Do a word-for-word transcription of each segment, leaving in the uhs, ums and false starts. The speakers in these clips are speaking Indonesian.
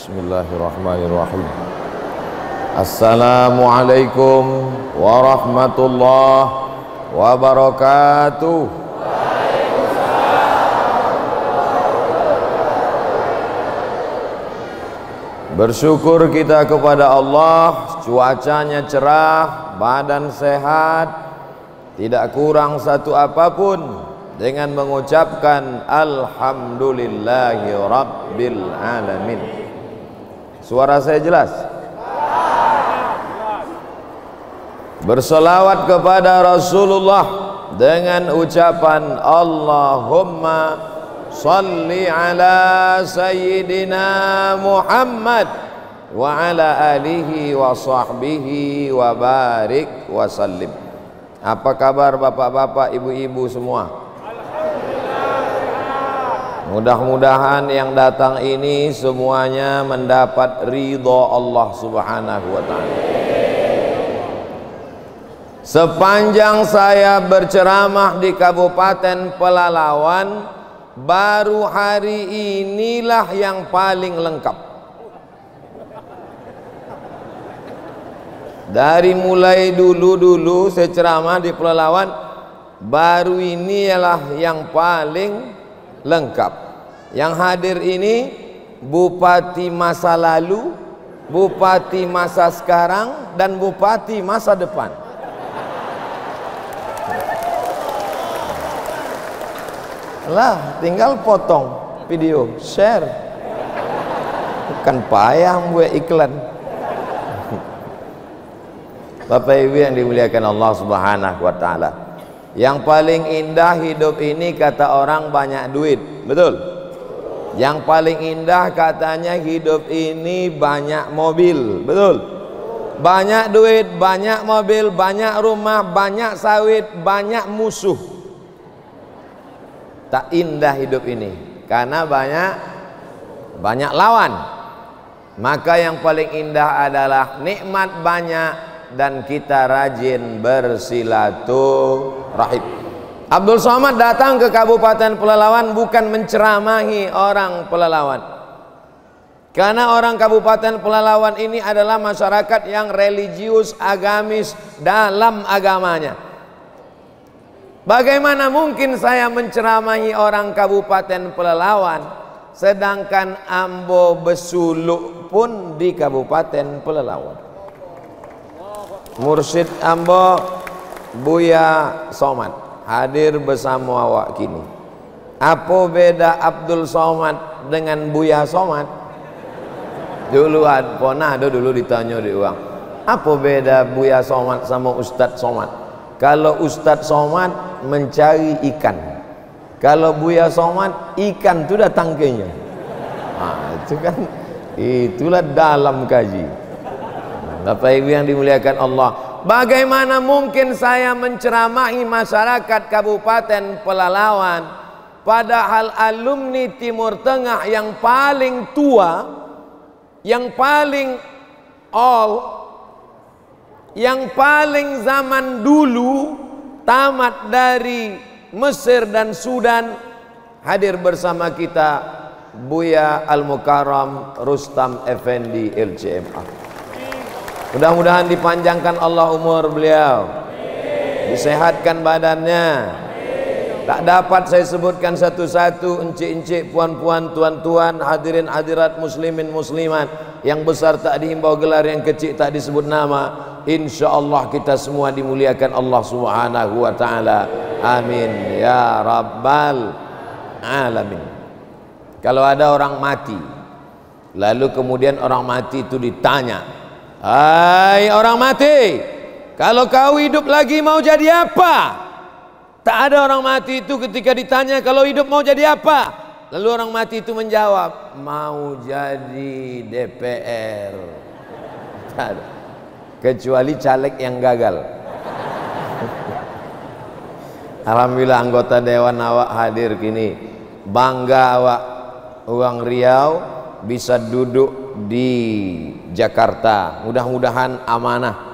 Bismillahirrahmanirrahim. Assalamualaikum warahmatullahi wabarakatuh. Bersyukur kita kepada Allah, cuacanya cerah, badan sehat, tidak kurang satu apapun, dengan mengucapkan alhamdulillahi rabbil alamin. Suara saya jelas? Bersolawat kepada Rasulullah dengan ucapan Allahumma salli ala sayyidina Muhammad wa ala alihi wa sahbihi wa barik wa sallim. Apa kabar bapak-bapak, ibu-ibu semua? Mudah-mudahan yang datang ini semuanya mendapat ridho Allah Subhanahu wa ta'ala. Sepanjang saya berceramah di Kabupaten Pelalawan, baru hari inilah yang paling lengkap. Dari mulai dulu-dulu saya ceramah di Pelalawan, baru ini ialah yang paling lengkap. Yang hadir ini bupati masa lalu, bupati masa sekarang, dan bupati masa depan. Lah, tinggal potong video, share. Bukan payah buat iklan. Bapak Ibu yang dimuliakan Allah Subhanahu wa ta'ala, yang paling indah hidup ini kata orang banyak duit, betul? Yang paling indah katanya hidup ini banyak mobil, betul? Banyak duit, banyak mobil, banyak rumah, banyak sawit, banyak musuh. Tak indah hidup ini karena banyak banyak lawan. Maka yang paling indah adalah nikmat banyak dan kita rajin bersilaturahim. Abdul Somad datang ke Kabupaten Pelalawan bukan menceramahi orang Pelalawan, karena orang Kabupaten Pelalawan ini adalah masyarakat yang religius, agamis dalam agamanya. Bagaimana mungkin saya menceramahi orang Kabupaten Pelalawan sedangkan ambo besuluk pun di Kabupaten Pelalawan? Mursyid ambo Buya Somad hadir bersama awak kini. Apa beda Abdul Somad dengan Buya Somad? Dulu ada pernah ada dulu ditanya di uang, apa beda Buya Somad sama Ustadz Somad? Kalau Ustadz Somad mencari ikan, kalau Buya Somad ikan itu datang kenya. Nah, itu kan itulah dalam kaji. Bapak Ibu yang dimuliakan Allah, bagaimana mungkin saya menceramahi masyarakat Kabupaten Pelalawan padahal alumni Timur Tengah yang paling tua, yang paling all, yang paling zaman dulu tamat dari Mesir dan Sudan, hadir bersama kita Buya Al-Mukarram Rustam Effendi L C M A. Mudah-mudahan dipanjangkan Allah umur beliau, disehatkan badannya. Tak dapat saya sebutkan satu-satu, encik-encik, puan-puan, tuan-tuan, hadirin hadirat muslimin muslimat, yang besar tak dihimbau gelar, yang kecil tak disebut nama. Insya Allah kita semua dimuliakan Allah Subhanahu wa ta'ala. Amin ya rabbal alamin. Kalau ada orang mati, lalu kemudian orang mati itu ditanya, hai orang mati, kalau kau hidup lagi mau jadi apa? Tak ada orang mati itu ketika ditanya kalau hidup mau jadi apa, lalu orang mati itu menjawab, mau jadi D P R. Tak ada, kecuali caleg yang gagal. Alhamdulillah anggota dewan awak hadir kini, bangga awak uang Riau bisa duduk di Jakarta. Mudah-mudahan amanah.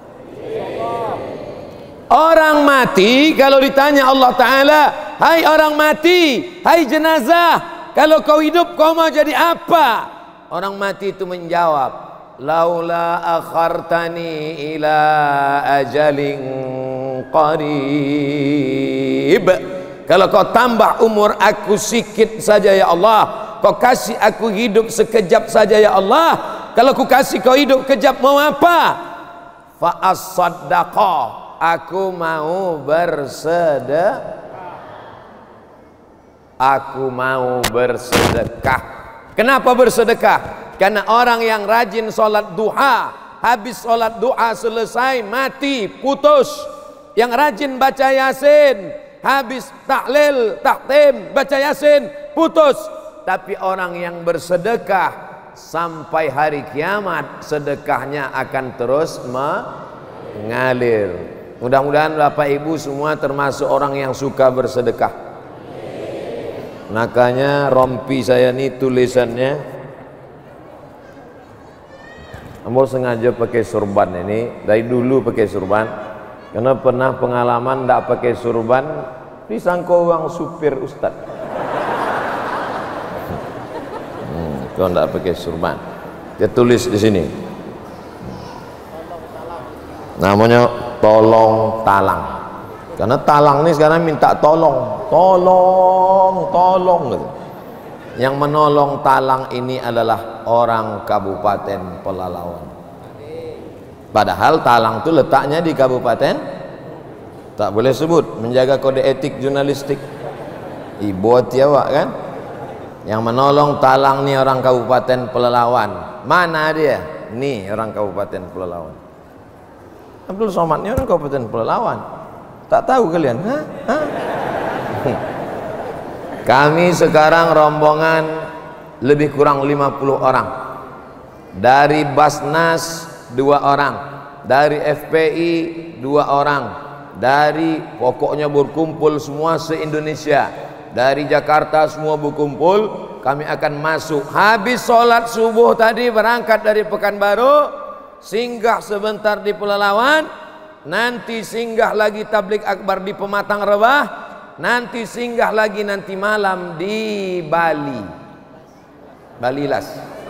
Orang mati kalau ditanya Allah Ta'ala, hai orang mati, hai jenazah, kalau kau hidup kau mau jadi apa? Orang mati itu menjawab, laula akhartani ila ajalin qarib. Kalau kau tambah umur aku sikit saja ya Allah, kau kasih aku hidup sekejap saja ya Allah, kalau ku kasih kau hidup kejap mau apa? Fa as-saddaqa, aku mau bersedekah. Aku mau bersedekah. Kenapa bersedekah? Karena orang yang rajin sholat duha, habis sholat duha selesai mati, putus. Yang rajin baca yasin, habis tahlil, taktim, baca yasin, putus. Tapi orang yang bersedekah sampai hari kiamat, sedekahnya akan terus mengalir. Mudah-mudahan Bapak Ibu semua termasuk orang yang suka bersedekah. Makanya rompi saya ini tulisannya, ambo sengaja pakai surban ini, dari dulu pakai surban, karena pernah pengalaman tidak pakai surban disangka orang supir ustad. Hmm, kalau tidak pakai surban, dia tulis di sini, namanya tolong talang. Karena talang ini sekarang minta tolong, tolong, tolong gitu. Yang menolong talang ini adalah orang Kabupaten Pelalawan. Padahal talang itu letaknya di kabupaten, tak boleh sebut, menjaga kode etik jurnalistik. Ibu tiawak kan? Yang menolong talang ini orang Kabupaten Pelalawan. Mana dia? Nih orang Kabupaten Pelalawan. Abdul Somad ini orang Kabupaten Pelalawan. Tak tahu kalian? Hah? Hah? Kami sekarang rombongan lebih kurang lima puluh orang. Dari Basnas dua orang, dari F P I dua orang, dari pokoknya berkumpul semua se-Indonesia. Dari Jakarta semua berkumpul, kami akan masuk. Habis sholat subuh tadi berangkat dari Pekanbaru, singgah sebentar di Pelalawan. Nanti singgah lagi tablik akbar di Pematang Rebah, nanti singgah lagi nanti malam di Bali, Balilas.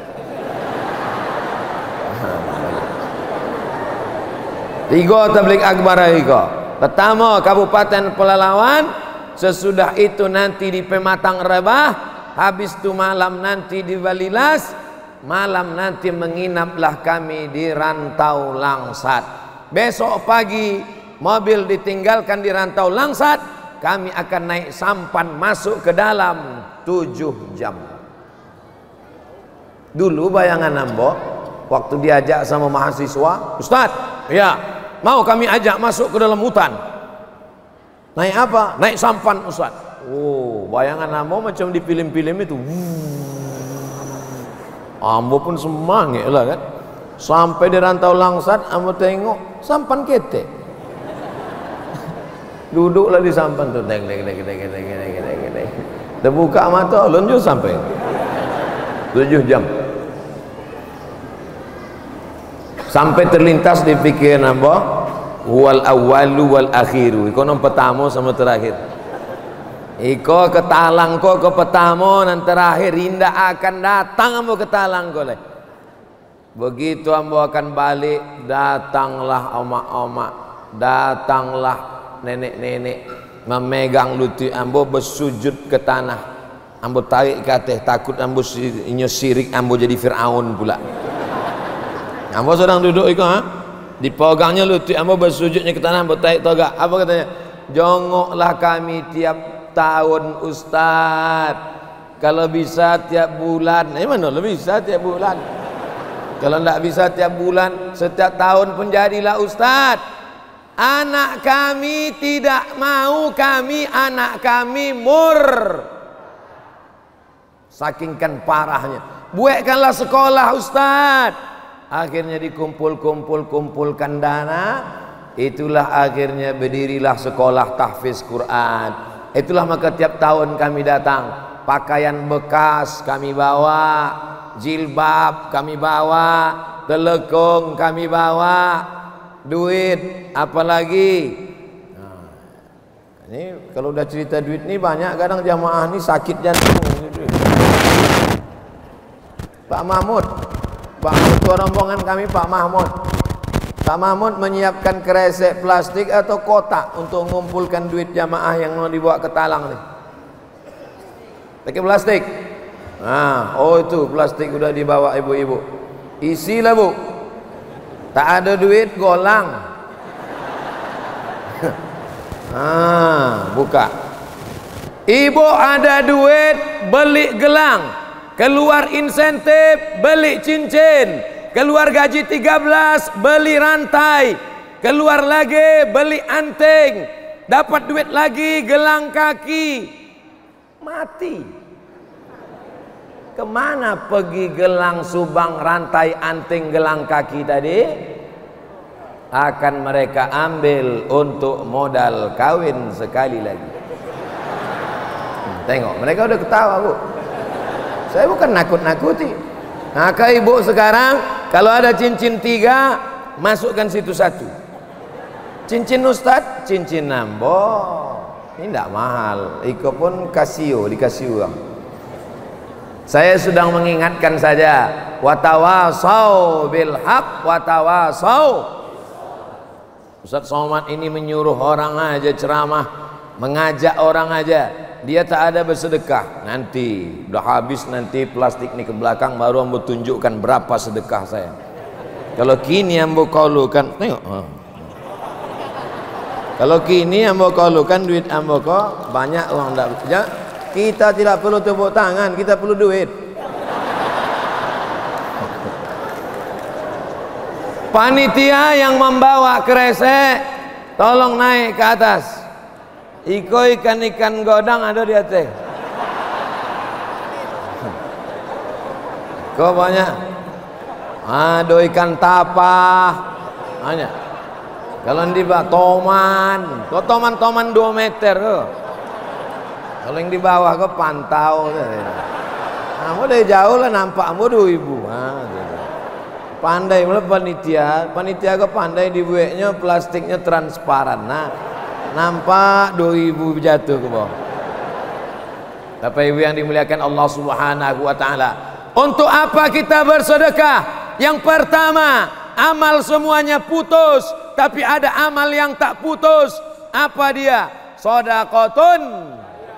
Tiga tablik akbar tiga. Pertama Kabupaten Pelalawan, sesudah itu nanti di Pematang Rebah, habis itu malam nanti di Balilas, malam nanti menginaplah kami di Rantau Langsat. Besok pagi mobil ditinggalkan di Rantau Langsat, kami akan naik sampan masuk ke dalam tujuh jam. Dulu bayangan ambo waktu diajak sama mahasiswa, Ustaz, ya mau kami ajak masuk ke dalam hutan. Naik apa? Naik sampan Ustaz. Oh, bayangan ambo macam di film-film itu. Ambo pun semangat lah kan. Sampai di Rantau Langsat, ambo tengok sampan ketek. Duduklah di sampan tu, deng deng deng deng deng deng deng deng. Terbuka mata, lonjol sampai tujuh jam. Sampai terlintas di pikiran ambo, wal awwalu wal akhiru. Iko nom pertama sama terakhir. Iko ke talang ko ke pertama dan terakhir, indah akan datang ambo ke talang ko leh. Begitu ambo akan balik, datanglah omak-omak, datanglah nenek-nenek memegang lutut ambo, bersujud ke tanah. Ambo tarik ke atas, takut ambo sirik, ambo jadi Fir'aun pula. Ambo sedang duduk itu, ha? Dipegangnya lutut ambo, bersujudnya ke tanah, ambo tarik toga. Apa katanya? Jongoklah kami tiap tahun Ustaz, kalau bisa tiap bulan. Eh mana lo bisa tiap bulan? Kalau tidak bisa tiap bulan, setiap tahun pun jadilah Ustaz. Anak kami tidak mau, kami anak kami mur. Saking kan parahnya. Buatkanlah sekolah Ustaz. Akhirnya dikumpul-kumpul kumpulkan dana. Itulah akhirnya berdirilah sekolah tahfiz Quran. Itulah maka tiap tahun kami datang. Pakaian bekas kami bawa, jilbab kami bawa, telekung kami bawa, duit apalagi. Nah, ini kalau udah cerita duit nih banyak kadang jamaah nih sakit jantung. Pak Mahmud, Pak Mahmud rombongan kami Pak Mahmud. Pak Mahmud menyiapkan kresek plastik atau kotak untuk mengumpulkan duit jamaah yang mau dibawa ke talang nih. Pakai plastik. Nah, oh itu plastik udah dibawa ibu-ibu. Isilah bu. Tak ada duit golang. Ah, buka. Ibu ada duit beli gelang, keluar insentif beli cincin, keluar gaji tiga belas beli rantai, keluar lagi beli anting, dapat duit lagi gelang kaki, mati. Kemana pergi gelang, subang, rantai, anting, gelang kaki tadi? Akan mereka ambil untuk modal kawin sekali lagi. Tengok, mereka udah ketawa bu. Saya bukan nakut-nakuti. Maka ibu sekarang kalau ada cincin tiga, masukkan situ satu. Cincin ustad, cincin nambo. Ini tidak mahal. Iko pun kasio, dikasih uang. Saya sedang mengingatkan saja. Watawasau bil haq, watawasau. Ustaz Somad ini menyuruh orang aja ceramah, mengajak orang aja. Dia tak ada bersedekah. Nanti udah habis nanti plastik ini ke belakang baru ambo tunjukkan berapa sedekah saya. Kalau kini ambo kaulukan, tengok. Kalau kini ambo kaulukan duit ambo kok banyak uang enggak. Ya, kita tidak perlu tepuk tangan, kita perlu duit. Panitia yang membawa kresek tolong naik ke atas. Iko ikan-ikan godang ada di atas. Kok banyak? Ada ikan tapah. Banyak. Kalau di bawah toman, kok toman-toman dua meter tuh. Kalau yang di bawah kok pantau. Kamu dari jauh lah nampak kamu dua ibu. Nah, gitu. Pandai malah panitia, panitia ke pandai dibuatnya plastiknya transparan. Nah, nampak dua ibu jatuh ke bawah. Bapak ibu yang dimuliakan Allah Subhanahu wa taala. Untuk apa kita bersedekah? Yang pertama, amal semuanya putus, tapi ada amal yang tak putus. Apa dia? Shadaqatun.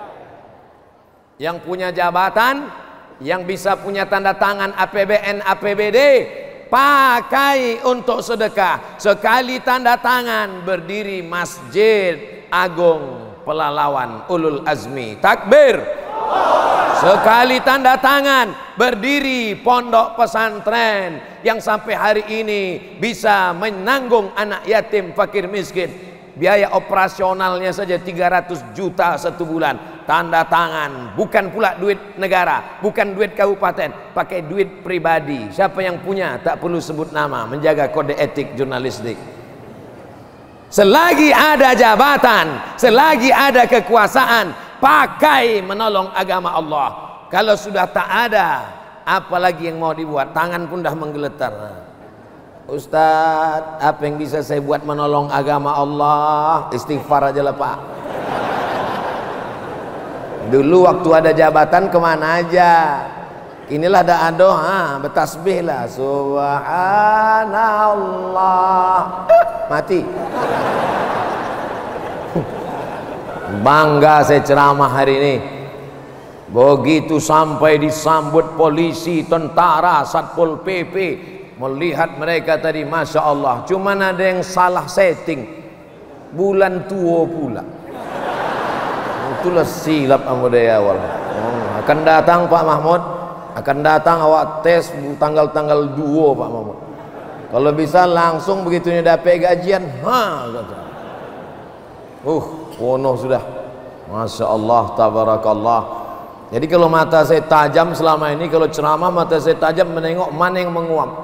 Yang punya jabatan, yang bisa punya tanda tangan A P B N A P B D, pakai untuk sedekah. Sekali tanda tangan berdiri Masjid Agung Pelalawan Ulul Azmi. Takbir. Sekali tanda tangan berdiri pondok pesantren yang sampai hari ini bisa menanggung anak yatim fakir miskin. Biaya operasionalnya saja tiga ratus juta satu bulan. Tanda tangan, bukan pula duit negara, bukan duit kabupaten, pakai duit pribadi. Siapa yang punya tak perlu sebut nama, menjaga kode etik jurnalistik. Selagi ada jabatan, selagi ada kekuasaan, pakai menolong agama Allah. Kalau sudah tak ada, apalagi yang mau dibuat? Tangan pun dah menggeletar. Ustadz, apa yang bisa saya buat menolong agama Allah? Istighfar aja lah pak. Dulu waktu ada jabatan kemana aja? Inilah dah doa, bertasbih lah. Subhanallah. Mati. Bangga saya ceramah hari ini. Begitu sampai disambut polisi, tentara, satpol P P, melihat mereka tadi, masya Allah. Cuman ada yang salah setting, bulan tua pula. Itulah silap kamu dari awal. Oh, akan datang Pak Mahmud, akan datang awak tes tanggal-tanggal dua Pak Mahmud. Kalau bisa langsung begitu ini dapat gajian, ha kata. Uh, kono sudah. Masya Allah, tabarakallah. Jadi kalau mata saya tajam selama ini, kalau ceramah mata saya tajam menengok mana yang menguap.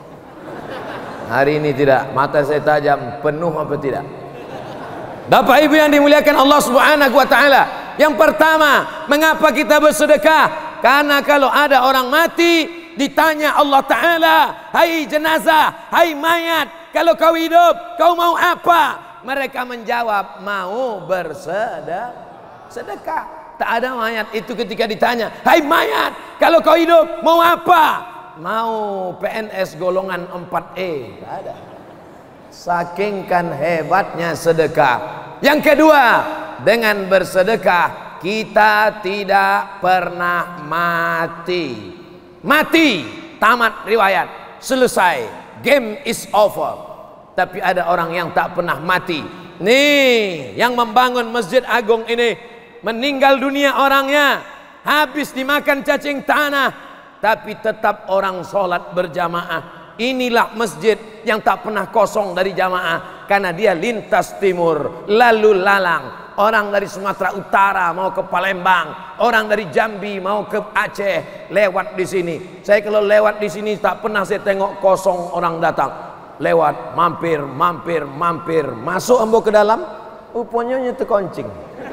Hari ini tidak, mata saya tajam, penuh apa tidak? Bapak ibu yang dimuliakan Allah Subhanahu wa taala. Yang pertama, mengapa kita bersedekah? Karena kalau ada orang mati, ditanya Allah taala, "Hai jenazah, hai mayat, kalau kau hidup, kau mau apa?" Mereka menjawab, "Mau bersedekah." Sedekah. Tak ada mayat itu ketika ditanya, "Hai mayat, kalau kau hidup, mau apa?" mau P N S golongan empat E, nggak ada. Saking kan hebatnya sedekah. Yang kedua, dengan bersedekah kita tidak pernah mati. Mati, tamat riwayat, selesai, game is over. Tapi ada orang yang tak pernah mati. Nih, yang membangun Masjid Agung ini, meninggal dunia orangnya, habis dimakan cacing tanah, tapi tetap orang sholat berjamaah. Inilah masjid yang tak pernah kosong dari jamaah, karena dia lintas timur, lalu lalang. Orang dari Sumatera Utara mau ke Palembang, orang dari Jambi mau ke Aceh, lewat di sini. Saya kalau lewat di sini tak pernah saya tengok kosong orang datang. Lewat, mampir, mampir, mampir, masuk ambo ke dalam, rupanya terkoncing.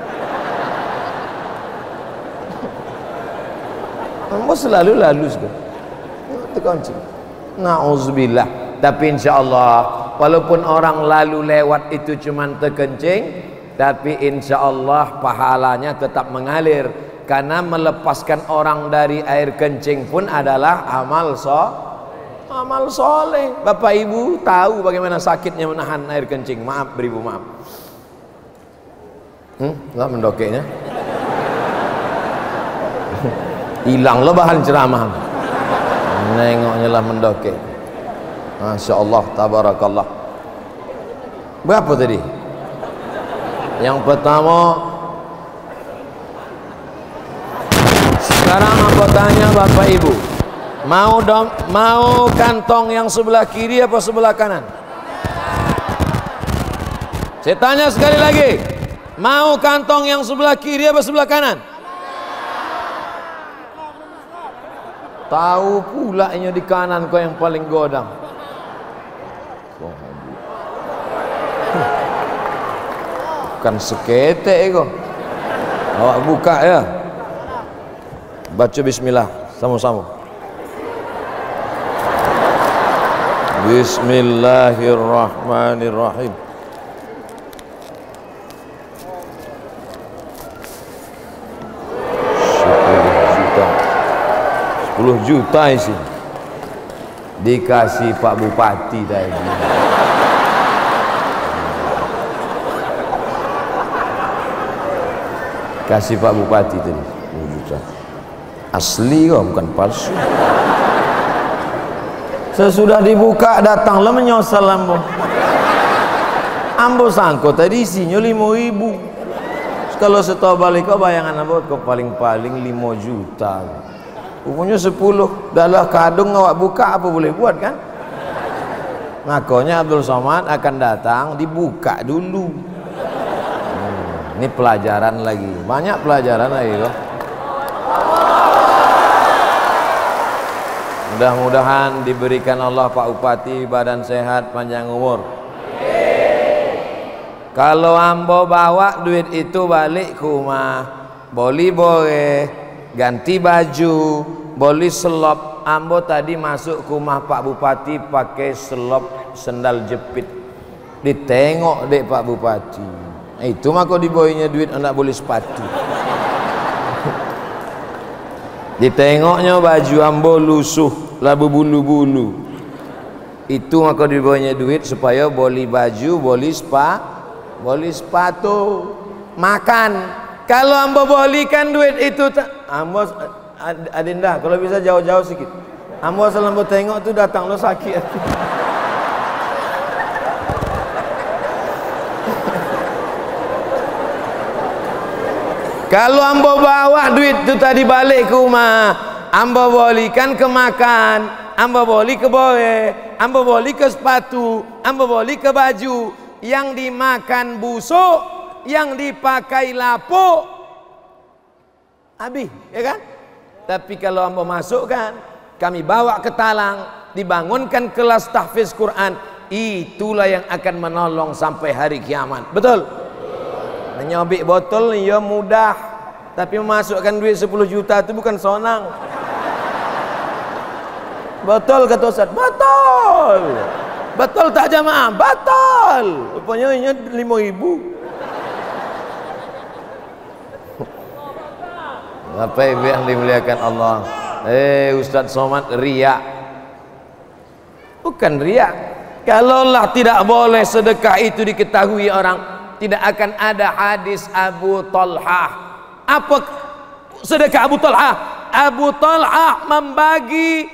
Ambo selalu lalu sekali, terkoncing. Nauzubillah. Tapi insya Allah, walaupun orang lalu lewat itu cuman terkencing, tapi insya Allah pahalanya tetap mengalir, karena melepaskan orang dari air kencing pun adalah amal so, amal soleh. Bapak Ibu tahu bagaimana sakitnya menahan air kencing. Maaf beribu, maaf. Hmm, lah mendokeknya. Hilang lo bahan ceramah. Nengoknya lah mendokek. Masya Allah, tabarakallah. Berapa tadi? Yang pertama, sekarang aku tanya Bapak Ibu, mau dom, mau kantong yang sebelah kiri apa sebelah kanan? Saya tanya sekali lagi, mau kantong yang sebelah kiri apa sebelah kanan? Tahu pula ini di kanan kau yang paling godang. Bukan seketek kok. Awak buka ya. Baca bismillah sama-sama. Bismillahirrahmanirrahim. sepuluh juta isi. Dikasih Pak Bupati tadi. Kasih Pak Bupati tadi sepuluh juta. Asli kok, bukan palsu. Sesudah dibuka datanglah menyosal ambo. Ambo sangko tadi isinya lima ribu. Kalau setahu balik kau bayangan ambo kau paling-paling lima juta. Rupanya sepuluh. Dalam kadung awak buka apa boleh buat kan? Ngakonya Abdul Somad akan datang dibuka dulu. Ini pelajaran lagi, banyak pelajaran lagi loh. Mudah-mudahan diberikan Allah Pak Bupati badan sehat, panjang umur. Kalau ambo bawa duit itu balik ke rumah, boli boleh, ganti baju, boli selop. Ambo tadi masuk ke rumah Pak Bupati pakai selop sendal jepit. Ditengok dek Pak Bupati. Itu maka dibawinya duit anak boleh sepatu. Ditengoknya baju ambo lusuh, labu bulu-bulu. Itu maka dibawinya duit supaya boleh baju, boleh spa, boleh sepatu. Makan. Kalau ambo bolikan duit itu, ambo adinda kalau bisa jauh-jauh sedikit. Ambo asal ambo tengok tu datang lo sakit. Kalau ambo bawa duit itu tadi balik ke rumah, ambo bolikan ke makan, ambo boli ke boe, ambo boli ke sepatu, ambo boli ke baju. Yang dimakan busuk, yang dipakai lapuk, habis, ya kan? Tapi kalau ambo masukkan, kami bawa ke talang, dibangunkan kelas tahfiz Quran, itulah yang akan menolong sampai hari kiamat. Betul? Menyobik botol ya mudah, tapi memasukkan duit sepuluh juta itu bukan sonang. Betul kata Ustaz? Betul. Betul tak jamaah? Betul. Rupanya ini lima ribu. Bapak Ibu yang dimuliakan Allah, eh Ustaz Somad riak. bukan riya. Kalaulah tidak boleh sedekah itu diketahui orang, tidak akan ada hadis Abu Talhah. Apa sedekah Abu Talhah? Abu Talhah membagi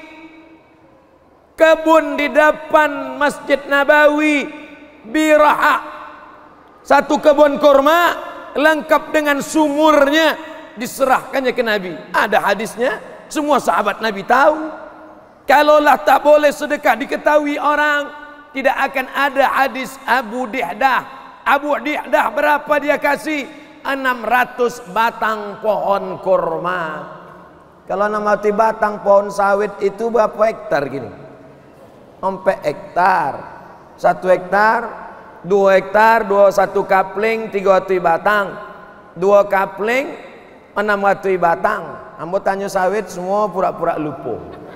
kebun di depan Masjid Nabawi, biraha, satu kebun kurma lengkap dengan sumurnya, diserahkannya ke Nabi. Ada hadisnya, semua sahabat Nabi tahu. Kalaulah tak boleh sedekah diketahui orang, tidak akan ada hadis Abu Dihdah. Abu Dihdah berapa dia kasih? enam ratus batang pohon kurma. Kalau enam ratus batang pohon sawit itu berapa hektar gini? Sampai hektar. Satu hektar, dua hektar, dua satu kapling, tiga ratus batang. Dua kapling, enam ratus batang. Ambo tanya sawit semua pura-pura lupa.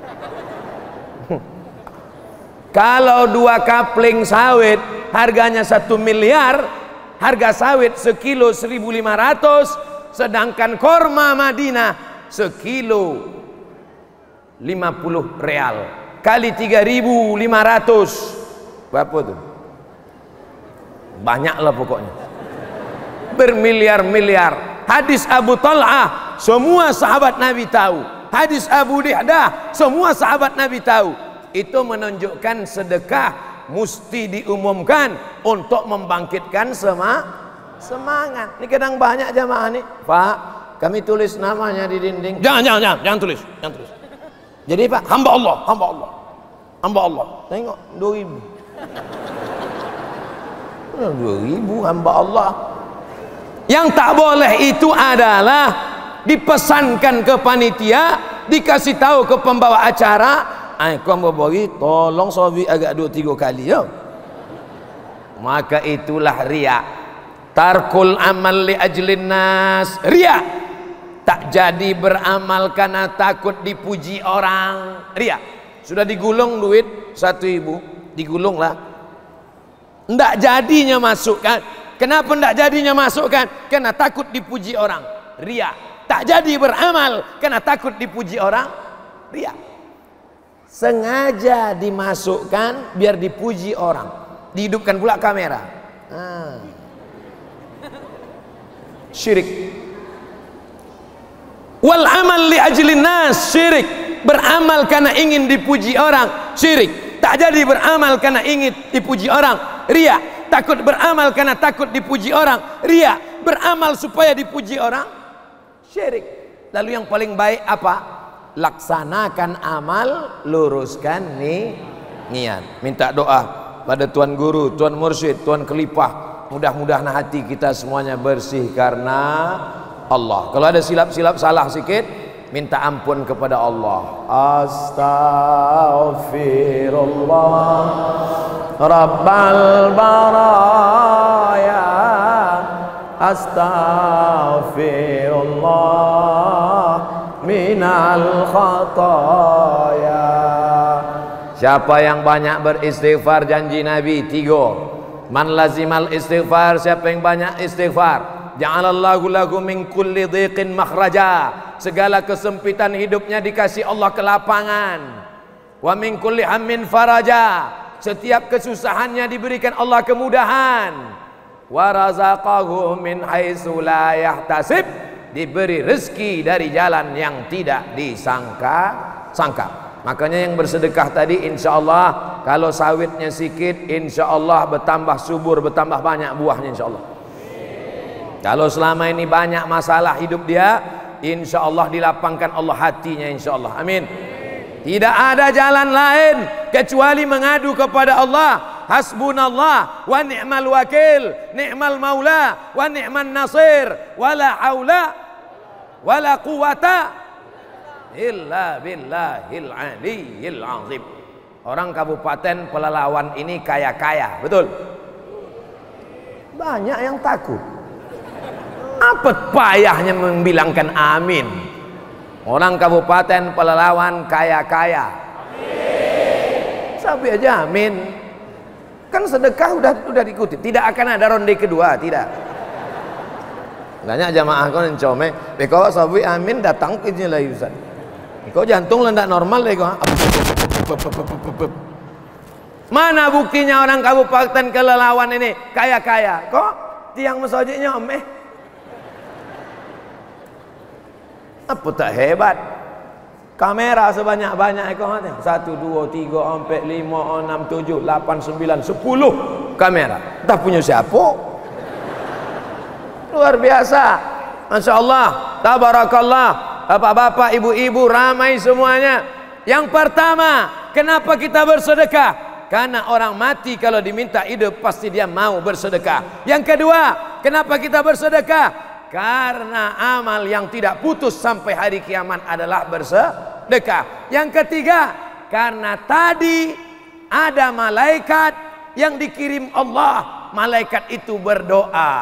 Kalau dua kapling sawit harganya satu miliar, harga sawit sekilo seribu lima ratus, sedangkan korma Madinah sekilo lima puluh real kali tiga ribu lima ratus, berapa tuh? Banyak lah pokoknya, bermiliar-miliar. Hadis Abu Talhah semua sahabat Nabi tahu. Hadis Abu Dihdah semua sahabat Nabi tahu. Itu menunjukkan sedekah mesti diumumkan untuk membangkitkan sema semangat. Ini kadang banyak jamaah nih, Pak, kami tulis namanya di dinding. Jangan, jangan, jangan, jangan tulis, jangan tulis. Jadi Pak, hamba Allah, hamba Allah, hamba Allah. Tengok dua ribu, dua ribu hamba Allah. Yang tak boleh itu adalah dipesankan ke panitia, dikasih tahu ke pembawa acara. Ay, kau mau bagi, tolong sobi agak dua tiga kali ya. Maka itulah riya. Tarkul amal li ajlin nas. Riya. Tak jadi beramal karena takut dipuji orang. Riya. Sudah digulung duit satu ibu, digulunglah. Ndak jadinya masukkan. Kenapa ndak jadinya masukkan? Karena takut dipuji orang. Riya. Tak jadi beramal karena takut dipuji orang. Riya. Sengaja dimasukkan biar dipuji orang, dihidupkan pula kamera. Ah. Syirik. Wal amal li ajlin nas, syirik. Beramal karena ingin dipuji orang, syirik. Tak jadi beramal karena ingin dipuji orang, riya. Takut beramal karena takut dipuji orang, riya. Beramal supaya dipuji orang, syirik. Lalu yang paling baik apa? Laksanakan amal, luruskan ni niat. Minta doa pada Tuan Guru, Tuan Mursyid, Tuan Khalifah, mudah-mudahan hati kita semuanya bersih karena Allah. Kalau ada silap-silap salah sikit, minta ampun kepada Allah. Astaghfirullah Rabbal baraya, astaghfirullah minal khataya. Siapa yang banyak beristighfar, janji Nabi tiga. Man lazimal istighfar, siapa yang banyak istighfar, ja'alallahu lahu min kulli dhiqin makhraja. Segala kesempitan hidupnya dikasih Allah kelapangan. Wa min kulli hammin faraja. Setiap kesusahannya diberikan Allah kemudahan. Wa razaqahu min haitsu la yahtasib. Diberi rezeki dari jalan yang tidak disangka-sangka. Makanya yang bersedekah tadi, insya Allah kalau sawitnya sikit, insya Allah bertambah subur, bertambah banyak buahnya, insya Allah. Kalau selama ini banyak masalah hidup dia, insya Allah dilapangkan Allah hatinya, insya Allah. Amin. Tidak ada jalan lain kecuali mengadu kepada Allah. Hasbunallah wa ni'mal wakil, ni'mal maula wa ni'man nasir, wala haula wala quwata illa billahil aliyyil azim. Orang Kabupaten Pelalawan ini kaya-kaya, betul? Banyak yang takut. Apa payahnya membilangkan amin? Orang Kabupaten Pelalawan kaya-kaya. Amin. Sabi aja amin. Kan sedekah udah udah dikutip. Tidak akan ada ronde kedua, tidak. Banyak jamaah kau yang comel, beko sabi amin datang ke sini lagi Ustaz. Kau jantung lendak normal lagi kau. Mana buktinya orang Kabupaten Kelelawar ini kaya-kaya? Kok tiang masjidnya omeh? Apa tak hebat? Kamera sebanyak-banyak kau ada. Satu, dua, tiga, empat, lima, enam, tujuh, lapan, sembilan, sepuluh kamera. Tak punya siapa? Luar biasa. Masya Allah, tabarakallah. Bapak-bapak, ibu-ibu, ramai semuanya. Yang pertama, kenapa kita bersedekah? Karena orang mati kalau diminta hidup pasti dia mau bersedekah. Yang kedua, kenapa kita bersedekah? Karena amal yang tidak putus sampai hari kiamat adalah bersedekah. Yang ketiga, karena tadi ada malaikat yang dikirim Allah. Malaikat itu berdoa.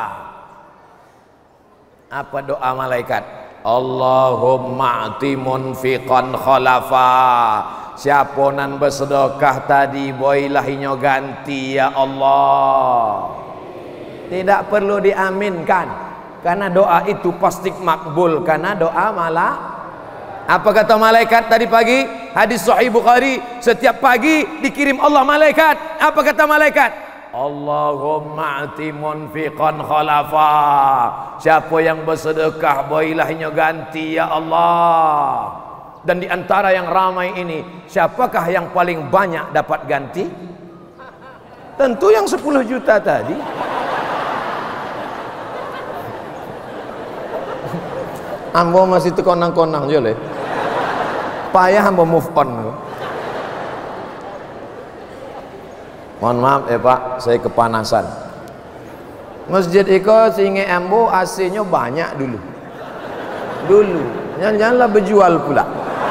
Apa doa malaikat? Allahumma ati munfiqan khalafa. Siapa nan bersedekah tadi, boilah inyo ganti ya Allah. Tidak perlu diaminkan. Karena doa itu pasti makbul. Karena doa malah. Apa kata malaikat tadi pagi? Hadis Sahih Bukhari. Setiap pagi dikirim Allah malaikat. Apa kata malaikat? Allahumma ati munfiqan khalafa. Siapa yang bersedekah, boilah inyo ganti ya Allah. Dan di antara yang ramai ini, siapakah yang paling banyak dapat ganti? Tentu yang sepuluh juta tadi. Ambo masih tu konang-konang je le. Payah ambo move on. Mohon maaf ya Pak, saya kepanasan. Masjid Iko singe ambo A C-nya banyak dulu. Dulu, jangan-janganlah berjual pula.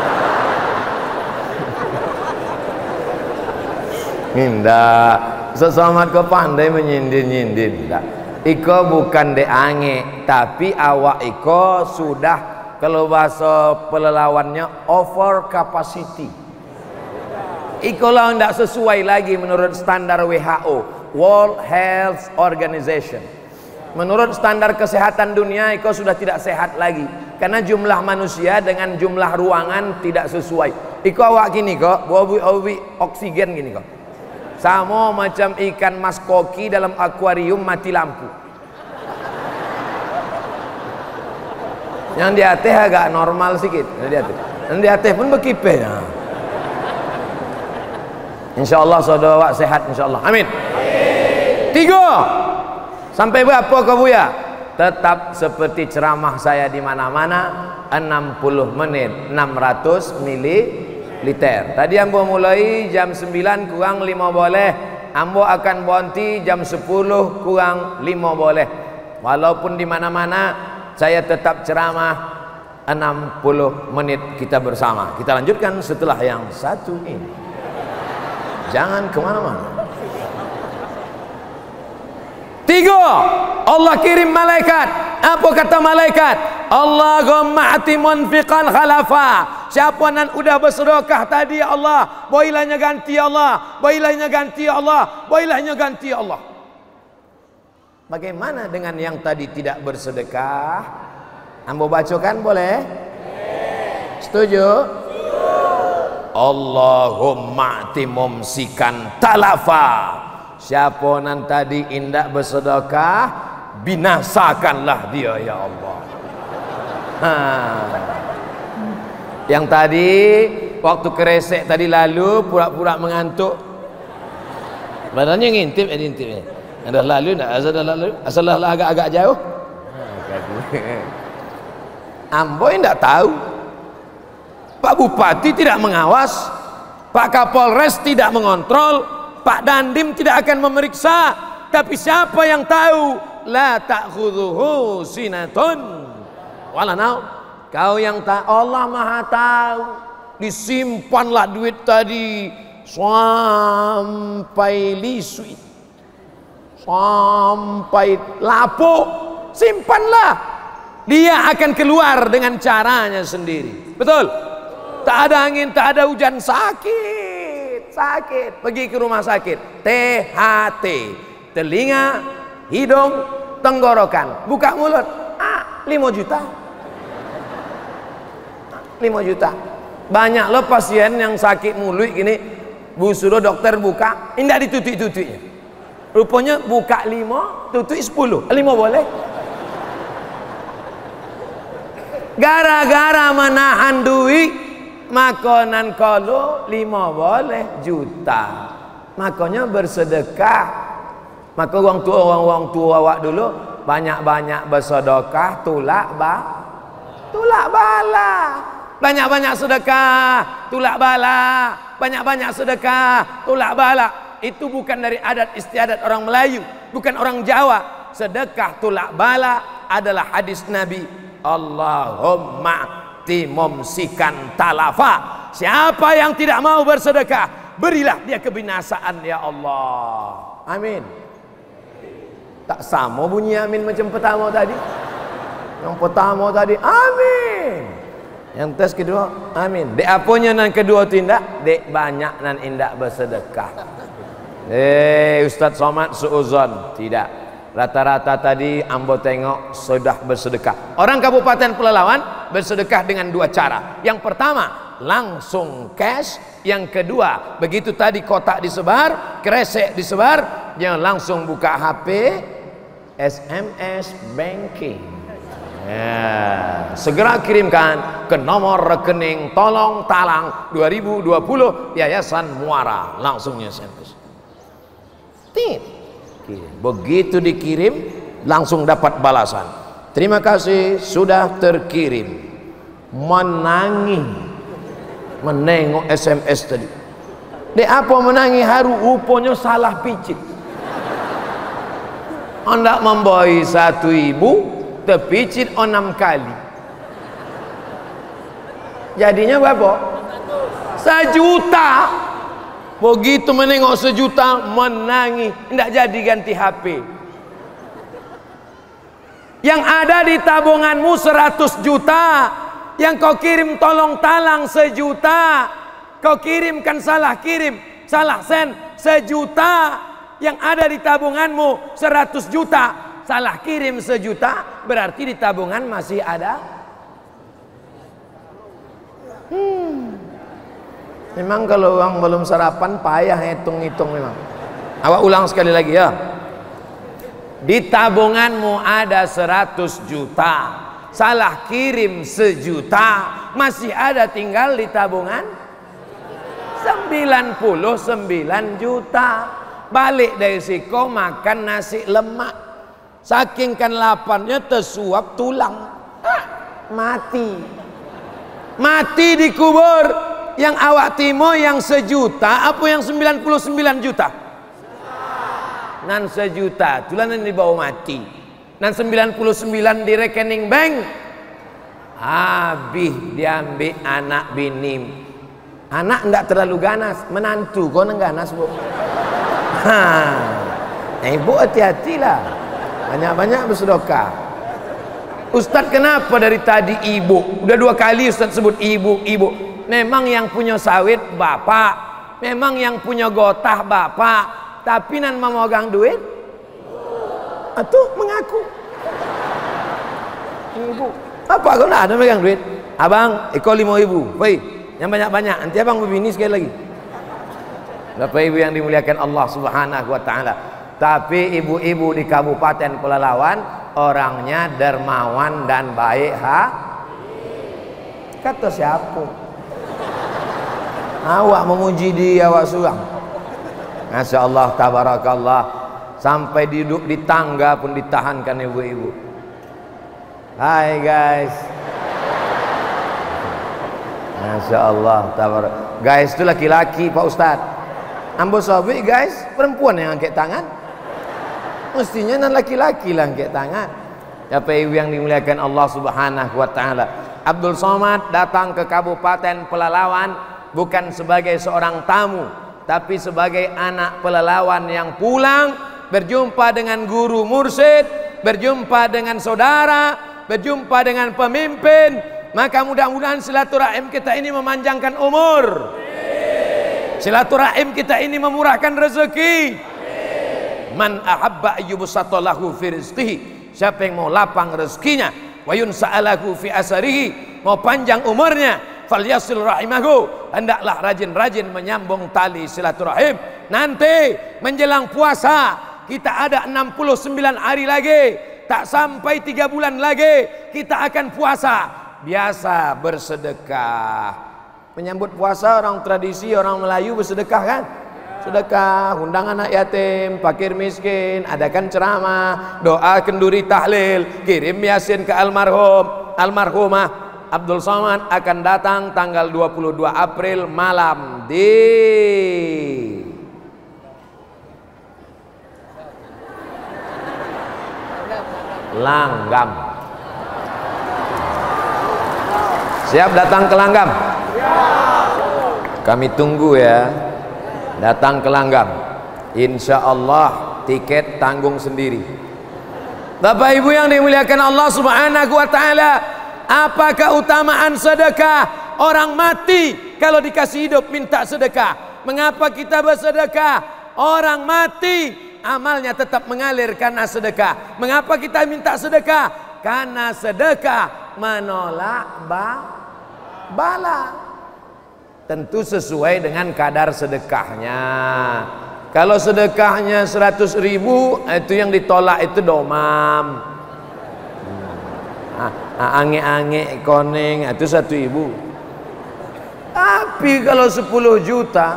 Ngindah, sesamat kau pandai menyindir-nyindir. Ngindah. Iko bukan deange, tapi awak Iko sudah, kalau bahasa pelelawannya, over capacity. Iko lah tidak sesuai lagi menurut standar W H O, World Health Organization. Menurut standar kesehatan dunia, Iko sudah tidak sehat lagi karena jumlah manusia dengan jumlah ruangan tidak sesuai. Iko awak gini kok, bobi-bobi oksigen gini kok. Sama macam ikan mas koki dalam akuarium mati lampu. Yang di atas agak normal sedikit. Yang di atas, yang di atas pun berkipe. Ya. Insya Allah saudara sehat insya Allah. Amin. Tiga. Sampai berapa kau Buya? Tetap seperti ceramah saya di mana-mana. enam puluh menit, enam ratus mililiter. Tadi ambo mulai jam sembilan kurang lima boleh. Ambo akan berhenti jam sepuluh kurang lima boleh. Walaupun di mana-mana saya tetap ceramah enam puluh menit kita bersama. Kita lanjutkan setelah yang satu ini. Jangan kemana-mana. Tiga, Allah kirim malaikat. Apa kata malaikat? Allahumma ati munfiqan khalafa. Siapa nan udah bersedekah tadi ya Allah, boilahnya ganti ya Allah, boilahnya ganti ya Allah, boilahnya ganti ya Allah. Bagaimana dengan yang tadi tidak bersedekah? Ambo bacakan boleh? Setuju? Allahumma ati mumsikan talafa. Siapa nan tadi indak bersedekah, binasakanlah dia ya Allah. Ha. Yang tadi waktu keresek tadi lalu pura-pura mengantuk. Badannya ngintip eh ngintip. Dah lalu dah asal dah lalu, asal dah agak-agak jauh. Ambo ndak tahu. Pak Bupati tidak mengawas, Pak Kapolres tidak mengontrol, Pak Dandim tidak akan memeriksa, tapi siapa yang tahu? La ta'khudhuhu sinatun wala naum. Kau yang tak, Allah Maha tahu. Disimpanlah duit tadi sampai lisui, sampai lapuk, simpanlah. Dia akan keluar dengan caranya sendiri. Betul? Tak ada angin, tak ada hujan, sakit, sakit, pergi ke rumah sakit. T H T, telinga, hidung, tenggorokan, buka mulut, ah, lima juta, lima juta. Banyak loh pasien yang sakit mulut gini, Bu suruh dokter buka, indah ditutup-tutupnya. Rupanya buka lima, tutup sepuluh. Lima boleh. Gara-gara menahan duit, makanan kalau lima boleh juta. Makanya bersedekah. Maka orang tua orang tua awak dulu banyak-banyak bersedekah, tulak ba, tulak bala. Banyak-banyak sedekah, tulak bala. Banyak-banyak sedekah, tulak bala. Itu bukan dari adat istiadat orang Melayu, bukan orang Jawa. Sedekah tulak bala adalah hadis Nabi. Allahumma timumsikan talafa. Siapa yang tidak mau bersedekah, berilah dia kebinasaan ya Allah. Amin. Tak sama bunyi amin macam pertama tadi. Yang pertama tadi amin. Yang tes kedua amin. Dek apanya nan kedua tindak? Dek banyak nan indak bersedekah. Eh Ustaz Somad suuzon. Tidak. Rata-rata tadi ambo tengok sudah bersedekah. Orang Kabupaten Pelalawan bersedekah dengan dua cara. Yang pertama langsung cash. Yang kedua begitu tadi kotak disebar, kresek disebar, dia langsung buka H P, S M S banking. Ya, segera kirimkan ke nomor rekening tolong talang dua ribu dua puluh Yayasan Muara. Langsungnya S M S. Tip. Begitu dikirim langsung dapat balasan. Terima kasih sudah terkirim. Menangis menengok S M S tadi. Dek apa menangis haru, rupanya salah picit. Hendak memboi satu ibu terpicit enam kali. Jadinya berapa? Sejuta. Begitu menengok sejuta menangis, tidak jadi ganti H P. Yang ada di tabunganmu seratus juta, yang kau kirim tolong talang sejuta, kau kirimkan salah kirim, salah send sejuta. Yang ada di tabunganmu seratus juta, salah kirim sejuta, berarti di tabungan masih ada. Hmm. Memang kalau orang belum sarapan payah hitung-hitung memang. Awak ulang sekali lagi ya. Di tabunganmu ada seratus juta, salah kirim sejuta, masih ada tinggal di tabungan sembilan puluh sembilan juta. Balik dari siko makan nasi lemak. Saking kan laparnya tersuap tulang, ah, mati mati dikubur. Yang awak timo yang sejuta apa yang sembilan puluh sembilan juta? Nan sejuta tulan yang dibawa mati, nan sembilan puluh sembilan di rekening bank. Habis diambil anak binim. Anak enggak terlalu ganas, menantu kau neng ganas bu. Ha, ibu hati-hatilah. Banyak-banyak bersedekah. Ustaz kenapa dari tadi ibu? Udah dua kali Ustaz sebut ibu, ibu. Memang yang punya sawit bapak, memang yang punya gotah bapak, tapi nan memegang duit, atuh mengaku ibu. Apa kau nak ada megang duit? Abang, iko lima ibu, baik, yang banyak-banyak. Nanti abang berbini sekali lagi. Bapak ibu yang dimuliakan Allah Subhanahu Wa Taala. Tapi ibu-ibu di Kabupaten Pelalawan orangnya dermawan dan baik, ha? Kata siapa? Awak memuji dia, awak surang. Masya Allah, tabarakallah. Sampai duduk di tangga pun ditahankan ibu-ibu. Hai guys. Masya Allah, tabarak. Guys itu laki-laki Pak Ustadz. Ambo sobi guys, perempuan yang angkat tangan. Mestinya nan laki-laki lah angkat tangan. Bapak ibu yang dimuliakan Allah Subhanahu Wa Taala. Abdul Somad datang ke Kabupaten Pelalawan bukan sebagai seorang tamu, tapi sebagai anak Pelalawan yang pulang berjumpa dengan guru mursyid, berjumpa dengan saudara, berjumpa dengan pemimpin. Maka mudah-mudahan silaturahim kita ini memanjangkan umur, silaturahim kita ini memurahkan rezeki. Man ahabba ayyubsatalahu fi rizqihi, siapa yang mau lapang rezekinya, wa yunsa'alahu fi asarihi, mau panjang umurnya, falyasil rahimahu, hendaklah rajin-rajin menyambung tali silaturahim. Nanti menjelang puasa kita ada enam puluh sembilan hari lagi, tak sampai tiga bulan lagi kita akan puasa. Biasa bersedekah. Menyambut puasa orang tradisi orang Melayu bersedekah kan? Sedekah, undang anak yatim, fakir miskin, adakan ceramah, doa kenduri tahlil, kirim yasin ke almarhum, almarhumah Abdul Somad akan datang tanggal dua puluh dua April malam di Langgam. Siap datang ke Langgam? Kami tunggu ya. Datang ke Langgam. Insya Allah tiket tanggung sendiri. Bapak Ibu yang dimuliakan Allah Subhanahu wa Ta'ala, apa keutamaan sedekah? Orang mati kalau dikasih hidup minta sedekah. Mengapa kita bersedekah? Orang mati amalnya tetap mengalir karena sedekah. Mengapa kita minta sedekah? Karena sedekah menolak ba bala. Tentu sesuai dengan kadar sedekahnya. Kalau sedekahnya seratus ribu, itu yang ditolak itu domam. Ange-ange koning itu satu ibu. Tapi kalau sepuluh juta,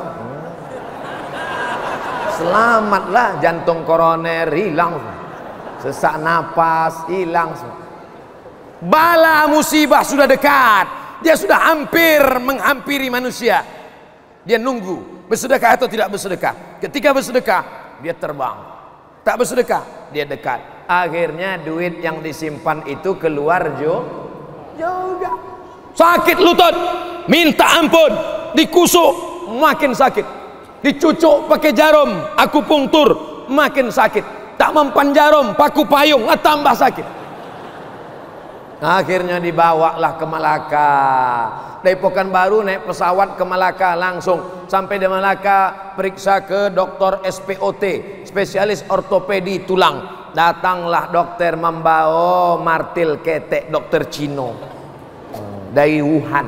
selamatlah, jantung koroner hilang, sesak napas hilang. Bala musibah sudah dekat, dia sudah hampir menghampiri manusia. Dia nunggu bersedekah atau tidak bersedekah. Ketika bersedekah dia terbang, tak bersedekah dia dekat. Akhirnya duit yang disimpan itu keluar juga. Sakit lutut, minta ampun, dikusuk makin sakit, dicucuk pakai jarum akupunktur makin sakit, tak mempan jarum paku payung tambah sakit. Akhirnya dibawalah ke Malaka. Dari Pekanbaru naik pesawat ke Malaka, langsung sampai di Malaka periksa ke dokter S P O T, spesialis ortopedi tulang. Datanglah dokter membawa martil ketek dokter Cino dari Wuhan.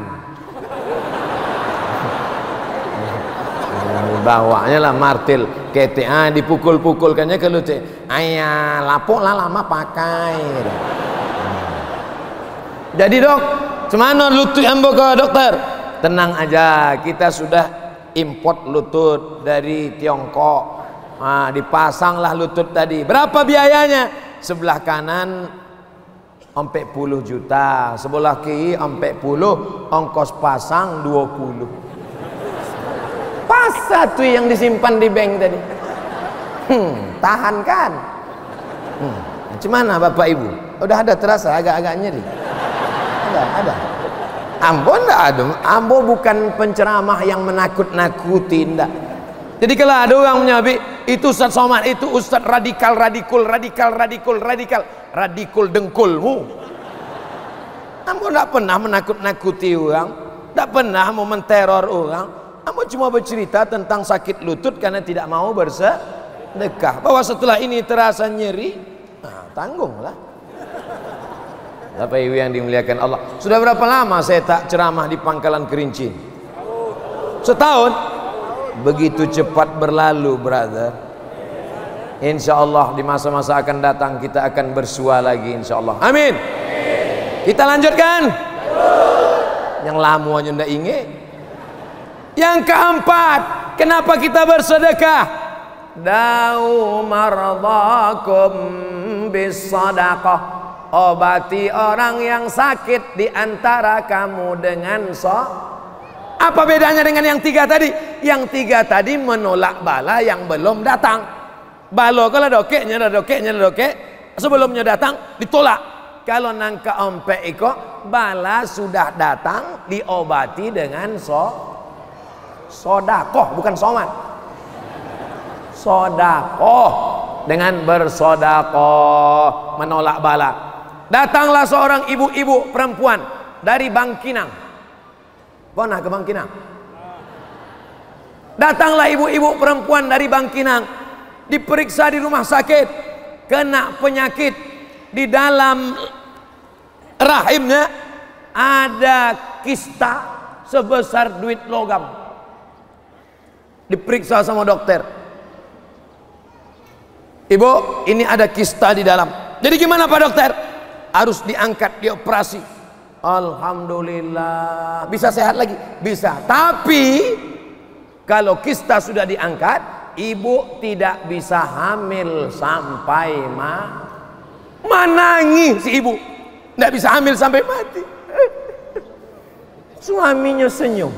Bawanya lah martil ketek, ah dipukul-pukulkannya ke lutut. Ayah lapuk lah lama pakai. Jadi dok, cemana lutut ambo ke dokter? Tenang aja, kita sudah import lutut dari Tiongkok. Nah, dipasanglah lutut tadi. Berapa biayanya? Sebelah kanan empat puluh juta, sebelah kiri empat puluh, ongkos pasang dua puluh. Pas satu yang disimpan di bank tadi. Hmm, tahan kan? Hmm, gimana Bapak Ibu? Udah ada terasa agak-agak nyeri? Ada, ada. Ambo enggak ada. Ambo bukan penceramah yang menakut-nakuti, enggak. Jadi kalau ada orang menyebut itu Ustaz Somad, itu Ustaz radikal, radikul, radikal, radikul, radikal, radikul dengkulmu. Ambo tidak pernah menakut-nakuti orang, tidak pernah mau menteror orang. Ambo cuma bercerita tentang sakit lutut karena tidak mau bersedekah. Bahwa setelah ini terasa nyeri, nah, tanggunglah. Bapak Ibu yang dimuliakan Allah, sudah berapa lama saya tak ceramah di Pangkalan Kerinci? Setahun. Begitu cepat berlalu, brother. Insya Allah di masa-masa akan datang kita akan bersua lagi, insya Allah. Amin. Kita lanjutkan. Yang lama aja ndak ingin. Yang keempat, kenapa kita bersedekah? Da'u mardakum bis sadaqah. Obati orang yang sakit di antara kamu dengan sedekah. Apa bedanya dengan yang tiga tadi? Yang tiga tadi menolak bala yang belum datang. Balo kalau dokeknya ada dokeknya ada dokek, sebelumnya datang ditolak. Kalau nangka ompe iko bala sudah datang diobati dengan so sodakoh, bukan somat. Sodakoh, dengan bersodakoh menolak bala. Datanglah seorang ibu-ibu perempuan dari Bangkinang. Pernah ke Bangkinang? Datanglah ibu-ibu perempuan dari Bangkinang, diperiksa di rumah sakit, kena penyakit di dalam rahimnya ada kista, sebesar duit logam. Diperiksa sama dokter, ibu ini ada kista di dalam. Jadi gimana Pak Dokter? Harus diangkat, dioperasi. Alhamdulillah, bisa sehat lagi? Bisa. Tapi kalau kista sudah diangkat, ibu tidak bisa hamil sampai ma menangis si ibu. Tidak bisa hamil sampai mati. Suaminya senyum.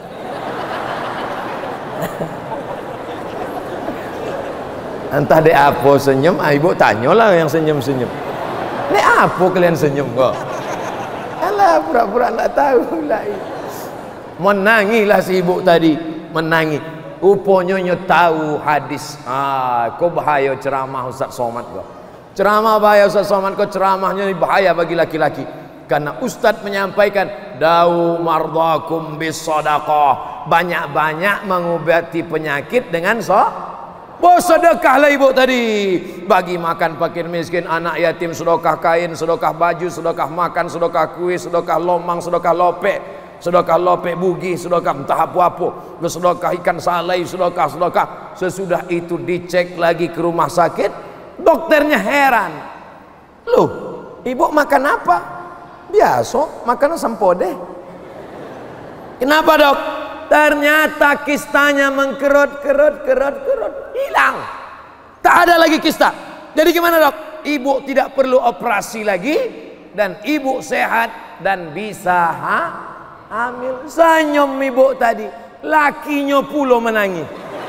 Entah dek apa senyum, ah, ibu tanyalah yang senyum-senyum. Dek apa kalian senyum kok? Alah, pura-pura tak tahu lah. Menangilah si ibu tadi, menangis. Rupanya tahu hadis. Ah, kau bahaya ceramah Ustaz Somad kok. Ceramah bahaya Ustaz Somad kok, ceramahnya bahaya bagi laki-laki. Karena Ustadz menyampaikan dau mardakum bis sadaqah, banyak-banyak mengobati penyakit dengan so bersedekahlah ibu tadi. Bagi makan fakir miskin, anak yatim sedekah kain, sedekah baju, sedekah makan, sedekah kuih, sedekah lomang, sedekah lopek, sedekah lopek bugi, sedekah entah apa-apa, sedekah ikan salai, sedekah sedekah. Sesudah itu dicek lagi ke rumah sakit, dokternya heran. Loh, ibu makan apa? Biasa, makanan sempode. Kenapa dok? Ternyata kistanya mengkerut, kerut, kerut, kerut, hilang. Tak ada lagi kista. Jadi gimana dok? Ibu tidak perlu operasi lagi dan ibu sehat dan bisa ha? hamil. Senyum ibu tadi, lakinya pula menangis.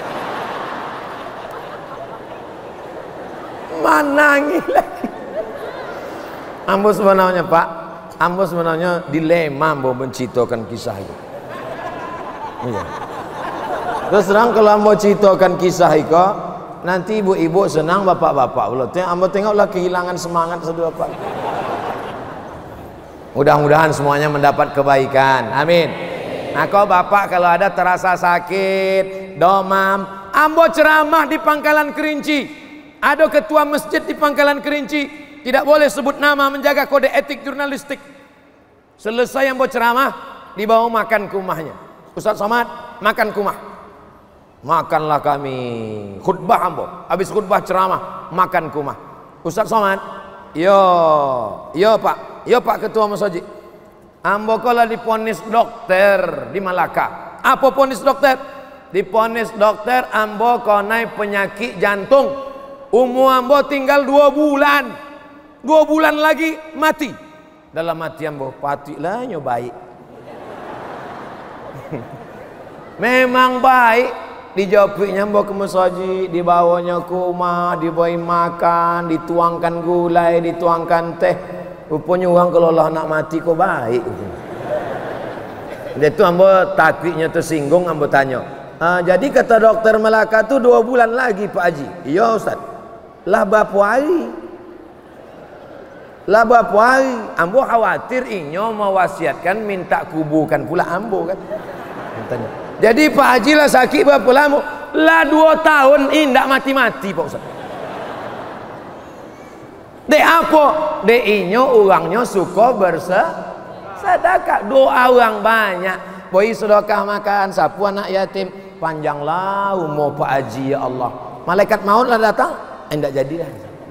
Menangis lagi. Ambo sebenarnya Pak, ambo sebenarnya dilema ambo menceritakan kisah itu. Iya. Terus terang kalau ambo ceritakan kisah itu, nanti ibu-ibu senang, bapak-bapak pula. Ambo tengoklah kehilangan semangat sedua Pak. Mudah-mudahan semuanya mendapat kebaikan. Amin. Nah, kau bapak kalau ada terasa sakit, demam, ambo ceramah di Pangkalan Kerinci. Ada ketua masjid di Pangkalan Kerinci, tidak boleh sebut nama, menjaga kode etik jurnalistik. Selesai ambo ceramah, dibawa makan ke rumahnya. Ustaz Somad makan ke rumah. Makanlah kami. Khutbah ambo, habis khutbah ceramah, makan ke rumah. Ustaz Somad, yo, yo Pak, yo Pak Ketua Masjid. Ambo kalau diponis dokter di Malaka. Apa ponis dokter? Diponis dokter ambo konai penyakit jantung. Umur ambo tinggal dua bulan. Dua bulan lagi mati. Dalam hati ambo, patilah nyo baik. Memang baik. Dijawabnya ambo ke masjid, dibawanya ke rumah, dibawa makan, dituangkan gulai, dituangkan teh. Rupanya orang kalau Allah nak mati kok baik. Itu ambo takutnya tersinggung, ambo tanya. Ah, jadi kata dokter Melaka tu dua bulan lagi Pak Haji. Iya Ustaz. Lah berapa hari? Lah berapa hari? Ambo khawatir inyo mewasiatkan minta kuburkan pula ambo kan. Tanya. Jadi Pak Haji lah sakit berapa lama? Lah dua tahun ini tidak mati-mati Pak Ustaz. Dek apa? Dek inyo orangnya suka bersedekah. Doa orang banyak. Boy sedekah makan, sapu anak yatim. Panjanglah umur Pak Haji ya Allah. Malaikat maut lah datang, enggak jadilah.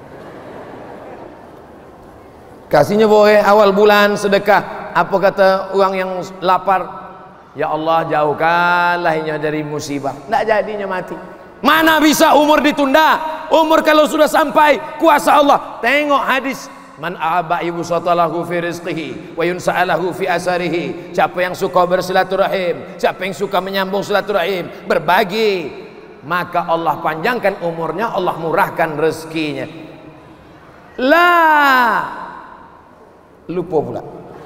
Kasihnya boleh awal bulan sedekah. Apa kata orang yang lapar? Ya Allah jauhkanlah inya dari musibah. Enggak jadinya mati. Mana bisa umur ditunda? Umur kalau sudah sampai kuasa Allah. Tengok hadis. Man ahabba yubsatalahu fi rizqihi wa yunsa'alahu fi asarihi. Siapa yang suka bersilaturahim, siapa yang suka menyambung silaturahim, berbagi, maka Allah panjangkan umurnya, Allah murahkan rezekinya. Lah lupa pula.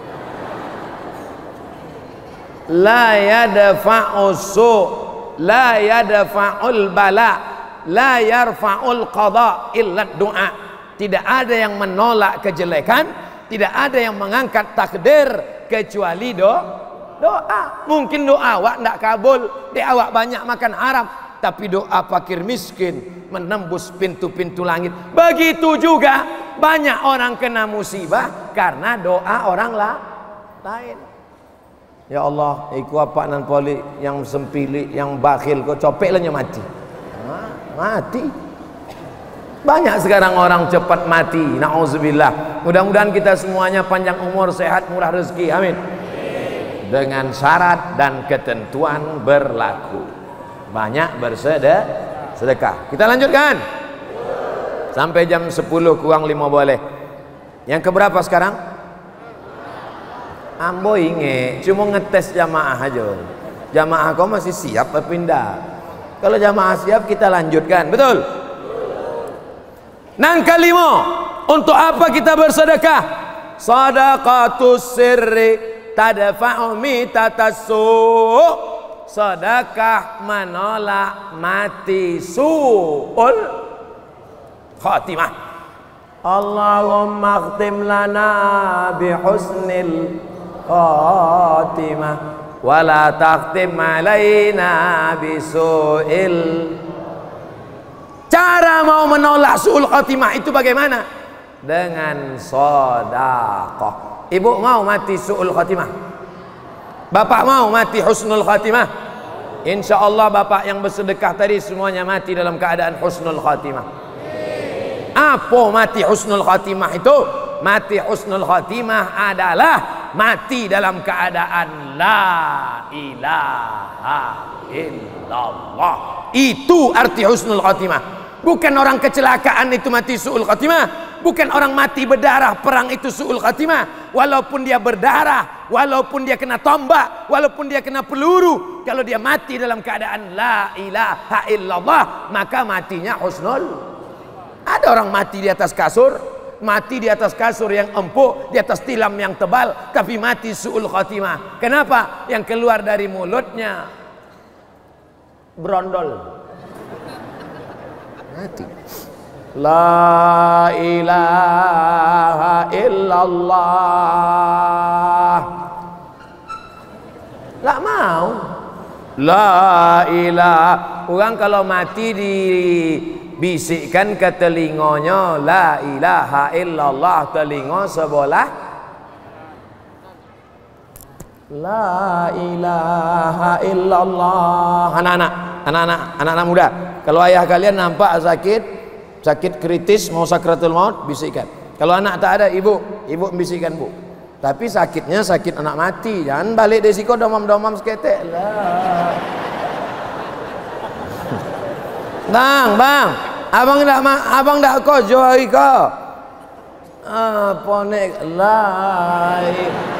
La yadfa'u su, la yadfa'ul bala, la yarfa'ul qada illa du'a. Tidak ada yang menolak kejelekan, tidak ada yang mengangkat takdir kecuali do, doa. Mungkin doa awak tidak kabul, di awak banyak makan haram, tapi doa fakir miskin menembus pintu-pintu langit. Begitu juga banyak orang kena musibah karena doa orang lah lain. Ya Allah, iku apa nan poli yang sempili, yang bakhil, kau copek lah mati. Nah, mati. Banyak sekarang orang cepat mati. Nauzubillah. Mudah-mudahan kita semuanya panjang umur, sehat, murah rezeki. Amin. Dengan syarat dan ketentuan berlaku. Banyak bersedekah. Kita lanjutkan. Sampai jam sepuluh kurang lima boleh. Yang keberapa sekarang? Ambo inge, cuma ngetes jamaah aja. Jamaah kau masih siap berpindah. Kalau jamaah siap kita lanjutkan, betul? Nang kelima, untuk apa kita bersedekah? Sadaqatus sirri tadfa'u mitatassu. Sedekah menolak mati su'ul khatimah. Allahumma khtim lana bihusnil khatimah wala takhtim alaina bisu'il. Cara mau menolak su'ul khatimah itu bagaimana? Dengan sedekah. Ibu mau mati su'ul khatimah? Bapak mau mati husnul khatimah? Insya Allah bapak yang bersedekah tadi semuanya mati dalam keadaan husnul khatimah. Apa mati husnul khatimah itu? Mati husnul khatimah adalah mati dalam keadaan la ilaha illallah. Itu arti husnul khatimah. Bukan orang kecelakaan itu mati su'ul khatimah. Bukan orang mati berdarah perang itu su'ul khatimah. Walaupun dia berdarah, walaupun dia kena tombak, walaupun dia kena peluru, kalau dia mati dalam keadaan la ilaha illallah, maka matinya husnul. Ada orang mati di atas kasur, mati di atas kasur yang empuk, di atas tilam yang tebal, tapi mati su'ul khatimah. Kenapa? Yang keluar dari mulutnya brondol. Mati. La ilaha illallah. Tak mau. La ilaha. Orang kalau mati dibisikkan ke telinganya la ilaha illallah, telinga sebelah la ilaha illallah. Anak-anak, anak-anak, anak-anak muda, kalau ayah kalian nampak sakit, sakit kritis mau sakratul maut, bisikkan. Kalau anak tak ada, ibu, ibu bisikkan, bu. Tapi sakitnya sakit anak mati, jangan balik dari siko domam-domam seketek lah. Bang, bang, abang dak abang dak ko joi ko. Apa nek lai.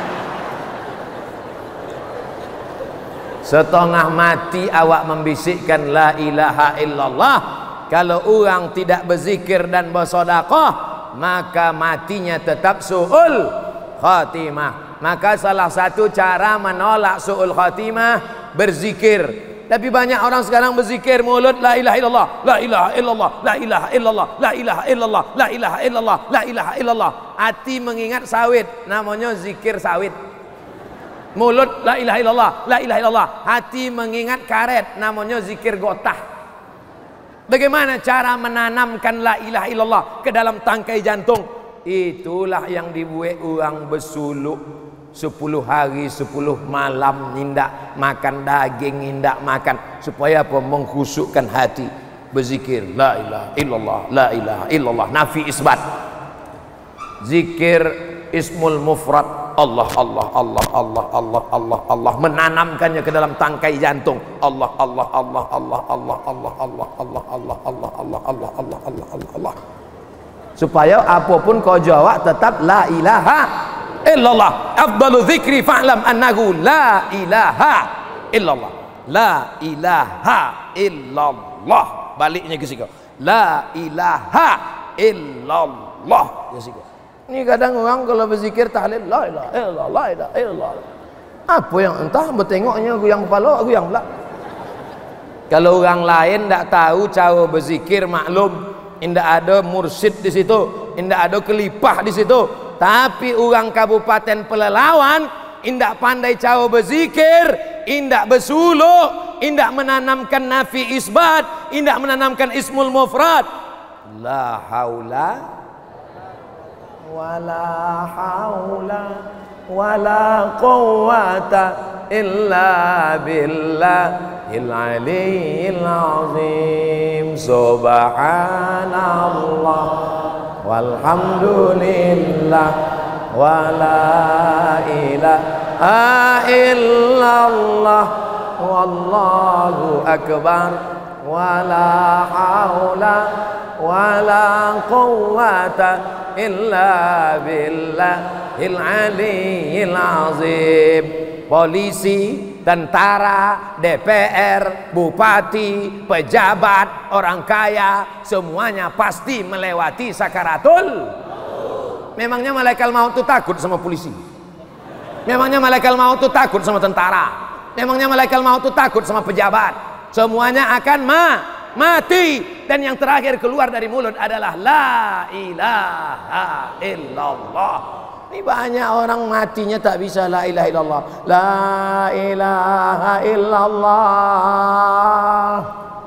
Setengah mati awak membisikkan la ilaha illallah. Kalau orang tidak berzikir dan bersedekah, maka matinya tetap su'ul khatimah. Maka salah satu cara menolak su'ul khatimah berzikir. Tapi banyak orang sekarang berzikir mulut la ilaha illallah, la ilaha illallah, la ilaha illallah, la ilaha illallah, la ilaha illallah, la ilaha illallah. Hati mengingat sawit, namanya zikir sawit. Mulut la ilaha illallah, la ilaha illallah. Hati mengingat karet, namanya zikir gotah. Bagaimana cara menanamkan la ilaha illallah ke dalam tangkai jantung? Itulah yang dibuat orang bersuluk sepuluh hari sepuluh malam nindak makan daging, nindak makan, supaya apa? Mengkhusukkan hati, berzikir la ilaha illallah, la ilaha illallah, nafi isbat. Zikir ismul mufrad, Allah Allah Allah Allah Allah Allah Allah, menanamkannya ke dalam tangkai jantung. Allah Allah Allah Allah Allah Allah Allah Allah Allah Allah Allah Allah Allah Allah Allah Allah, supaya apapun kau jawab tetap la ilaha illallah. Afdalu dzikri fa'lam annahu la ilaha illallah. La ilaha illallah. Baliknya ke situ. La ilaha illallah. Ke situ. Ini kadang orang kalau berzikir tahlil la ilaha illallah, la ilaha illallah. Apa yang entah bertengoknya goyang kepala, goyang pula. Kalau orang lain tak tahu cara berzikir, maklum, indak ada mursyid di situ, indak ada kelipah di situ. Tapi orang Kabupaten Pelalawan indak pandai cara berzikir, indak bersuluk, indak menanamkan nafi isbat, indak menanamkan ismul mufrad. La haula wala haula wala quwwata illa billahil aliyyil azim. Subhanallah walhamdulillah wala ilaha illallah wallahu akbar wala haula wala quwwata illa billahil aliyyil azim. Polisi, tentara, D P R, bupati, pejabat, orang kaya, semuanya pasti melewati sakaratul. Memangnya malaikat maut itu takut sama polisi? Memangnya malaikat maut itu takut sama tentara? Memangnya malaikat maut itu takut sama pejabat? Semuanya akan ma mati, dan yang terakhir keluar dari mulut adalah la ilaha illallah. Ini banyak orang matinya tak bisa la ilaha illallah, la ilaha illallah.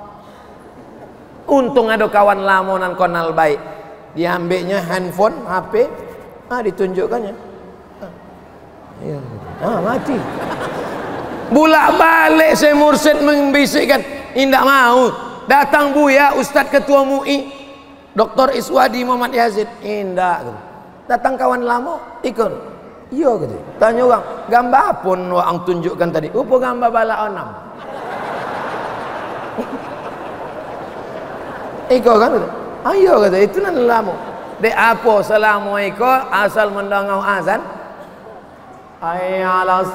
Untung ada kawan lamonan konal baik, diambilnya handphone H P, ah ditunjukkannya, ah, ya, ah mati. Bulak balik saya mursyid membisikkan, indak mau. Datang Buya Ustadz Ketua M U I Doktor Iswadi Muhammad Yazid, indak gitu. Datang kawan lama ikut, iya gitu. Tanya orang, gambar apa yang tunjukkan tadi? Apa gambar bala onam? Iko kan gitu. Ayo gitu, itu nan lama. De apa assalamualaikum asal mendengar azan? Hayya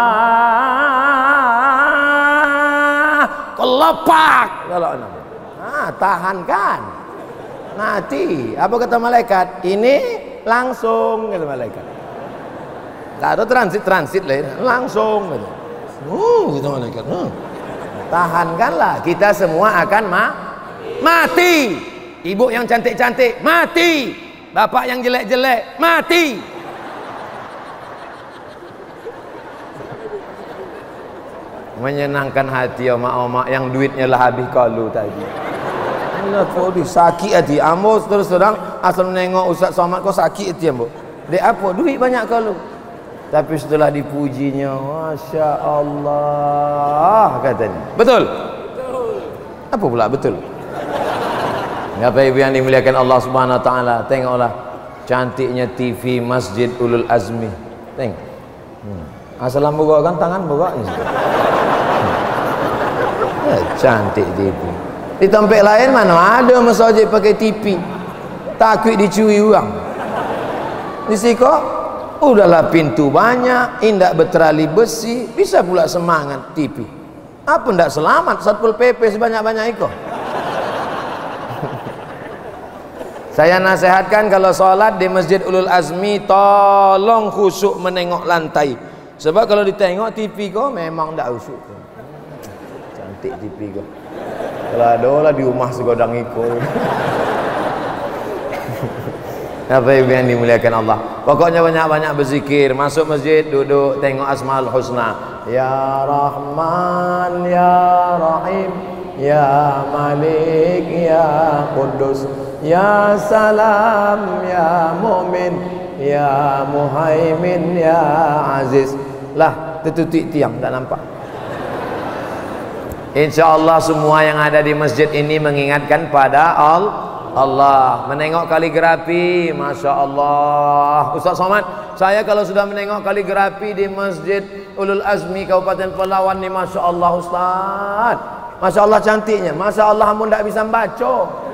salah. Kelepak kalau enam. Ah, tahan kan. Mati. Apa kata malaikat? Ini langsung kata malaikat. Enggak ada transit-transit lain, langsung gitu. Uh, kata malaikat. Uh. Tahankanlah, kita semua akan ma mati. Ibu yang cantik-cantik mati. Bapak yang jelek-jelek mati. Menyenangkan hati omak-omak yang duitnya lah habis kalu tadi. Allah tu sakit hati. Ambo terus terang asal menengok Ustaz Somad kau sakit hati ambo. Dek apa? Duit banyak kalu. Tapi setelah dipujinya, masya Allah katanya. Betul? Betul. Apa pula betul? Apa ibu yang dimuliakan Allah Subhanahu Wa Taala? Tengoklah cantiknya T V Masjid Ulul Azmi. Tengok. Hmm. Asal buka kan tangan buka. Ya, cantik T V. Di tempat lain mana ada masjid pakai T V, takut dicuri orang. Di siko udahlah pintu banyak, indak berterali besi, bisa pula semangat T V. Apa ndak selamat Satpol P P sebanyak-banyak itu. Saya nasihatkan kalau sholat di Masjid Ulul Azmi tolong khusyuk menengok lantai. Sebab kalau ditengok T V kau memang ndak khusyuk. Cantik T V kau. Kalau ada lah di rumah segodang ikut. Apa yang dimuliakan Allah? Pokoknya banyak-banyak berzikir, masuk masjid, duduk, tengok Asmaul Husna. Ya Rahman, Ya Rahim, Ya Malik, Ya Qudus, Ya Salam, Ya Mu'min, Ya Muhaimin, Ya Aziz. Lah, tertutup tiang, tak nampak. InsyaAllah semua yang ada di masjid ini mengingatkan pada Allah. Menengok kaligrafi, Masya Allah. Ustaz Somad, saya kalau sudah menengok kaligrafi di Masjid Ulul Azmi Kabupaten Palawan ni, Masya Allah Ustaz, Masya Allah cantiknya. Masya Allah kamu tidak bisa membaca.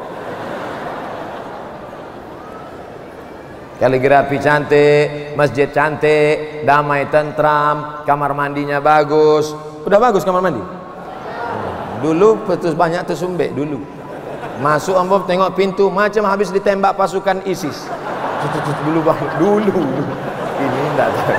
Kaligrafi cantik, masjid cantik, damai tentram, kamar mandinya bagus. Udah bagus kamar mandi? Dulu terus banyak tersumbek dulu. Masuk ambo tengok pintu macam habis ditembak pasukan ISIS. Dulu bang, dulu. Ini enggak tahu.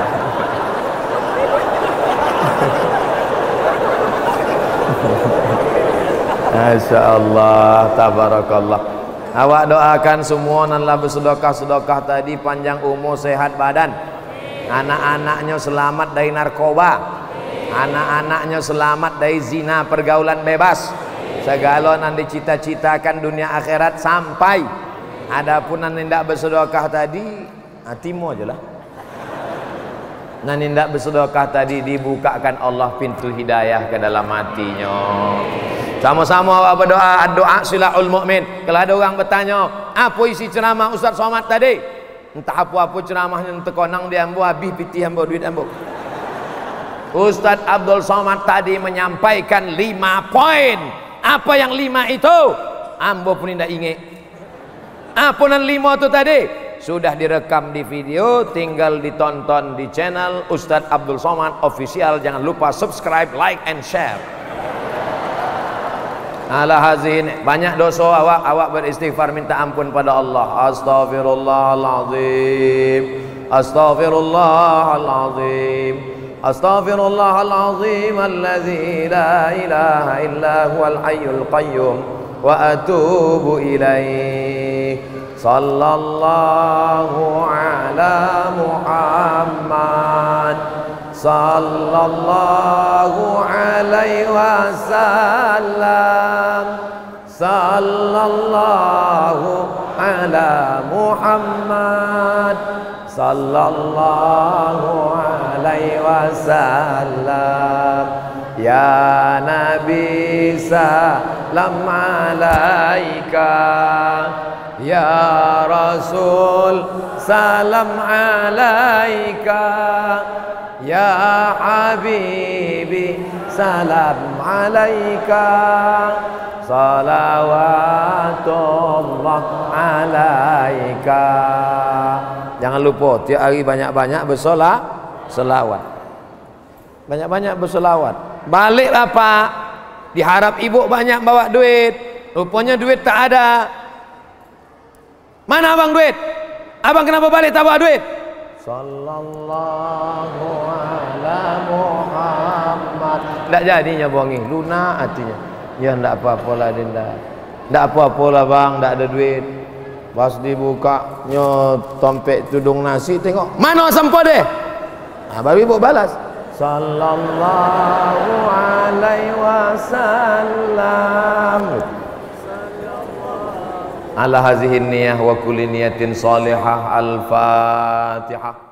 Masya Allah, tabarakallah. Awak doakan semua nanlah bersedekah-sedekah tadi, panjang umur, sehat badan. Anak-anaknya selamat dari narkoba. Anak-anaknya selamat dari zina, pergaulan bebas. Segala yang dicita-citakan dunia akhirat sampai. Adapun yang tidak bersedekah tadi, hatimu aja lah. Nah, nindak bersedekah tadi dibukakan Allah pintu hidayah ke dalam hatinya. Sama-sama awak berdoa, doa silahul mukmin. Kalau ada orang bertanya, apa isi ceramah Ustaz Somad tadi? Entah apa-apa ceramahnya, entah konang dia ambo habis piti ambo duit ambo. Ustaz Abdul Somad tadi menyampaikan lima poin. Apa yang lima itu? Ambo pun tidak ingat. Apa yang lima itu tadi? Sudah direkam di video, tinggal ditonton di channel Ustaz Abdul Somad Official. Jangan lupa subscribe, like, and share. Ala hazin, banyak dosa awak, awak beristighfar minta ampun pada Allah. Astaghfirullahalazim, astaghfirullahalazim, astaghfirullahalazim, allazi la ilaha illa huwal hayyul qayyum, wa atubu ilaih. Sallallahu ala Muhammad, sallallahu alaihi wasallam, sallallahu ala Muhammad, sallallahu alaihi wasallam. Ya Nabi salam alaika, ya Rasul salam alaika, ya Habibi salam alaika, salawatullah alaika. Jangan lupa tiap hari banyak-banyak bersolat, selawat. Banyak-banyak berselawat. Baliklah Pak. Diharap ibu banyak bawa duit. Rupanya duit tak ada. Mana abang duit? Abang kenapa balik tak bawa duit? Sallallahu ala Muhammad. Tak jadinya bongi, lunak hatinya. Ya tak apa-apalah Dinda. Tak apa-apalah bang, tak ada duit. Pas dibukanya tompek tudung nasi, tengok mana sempo deh. Nah, baru ibu balas. Sallallahu alaihi wasallam. Ala hazihi niyah wa kulli niyatin salihah. Al-Fatihah.